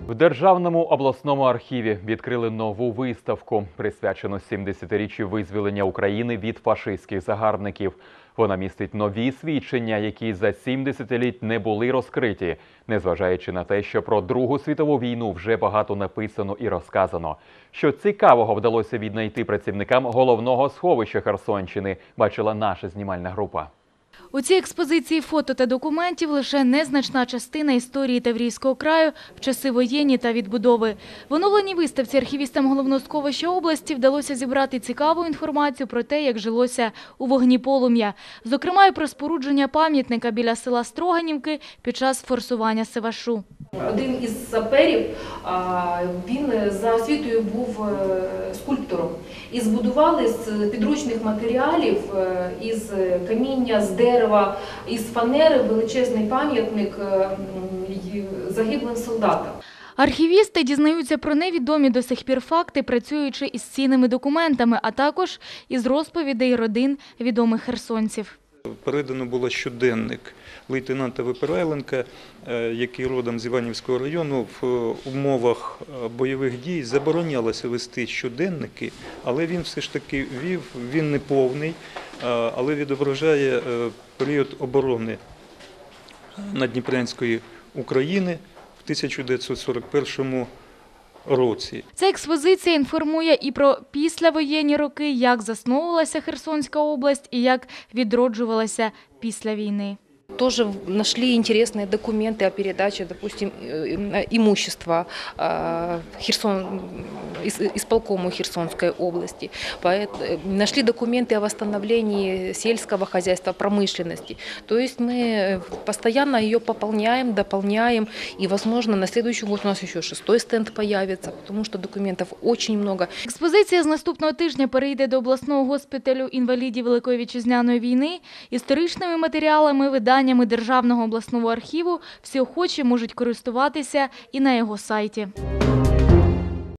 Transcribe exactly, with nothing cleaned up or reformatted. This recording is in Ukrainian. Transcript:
В Державному обласному архіві відкрили нову виставку, присвячену сімдесятиріччю визволення України від фашистських загарбників. Вона містить нові свідчення, які за сім десятиліть не були розкриті, незважаючи на те, що про Другу світову війну вже багато написано і розказано. Що цікавого вдалося віднайти працівникам головного сховища Херсонщини, бачила наша знімальна група. У цій експозиції фото та документів лише незначна частина історії Таврійського краю в часи воєнні та відбудови. В оновленій виставці архівістам головного сховища області вдалося зібрати цікаву інформацію про те, як жилося у вогні полум'я. Зокрема, і про спорудження пам'ятника біля села Строганівки під час форсування Севашу. Один із саперів, він за освітою був скульптором. І збудували з підручних матеріалів, із каміння, з дерева, із фанери величезний пам'ятник загиблим солдатам. Архівісти дізнаються про невідомі до сих пір факти, працюючи із цінними документами, а також із розповідей родин відомих херсонців. Передано було щоденник лейтенанта Випирайленка, який родом з Іванівського району. В умовах бойових дій заборонялося вести щоденники, але він все ж таки вів, він не повний, але відображає період оборони Наддніпрянської України в тисяча дев'ятсот сорок першому році. Ця експозиція інформує і про післявоєнні роки, як засновувалася Херсонська область і як відроджувалася після війни. Тоже нашли интересные документы о передаче, допустим, имущества Херсон, исполкому Херсонской области. Нашли документы о восстановлении сельского хозяйства, промышленности. То есть мы постоянно ее пополняем, дополняем. И, возможно, на следующий год у нас еще шестой стенд появится, потому что документов очень много. Експозиція з наступного тижня перейде до обласного госпіталю інвалідів Великої Вітчизняної війни. Історичними матеріалами, виданнями Державного обласного архіву всі охочі можуть користуватися і на його сайті.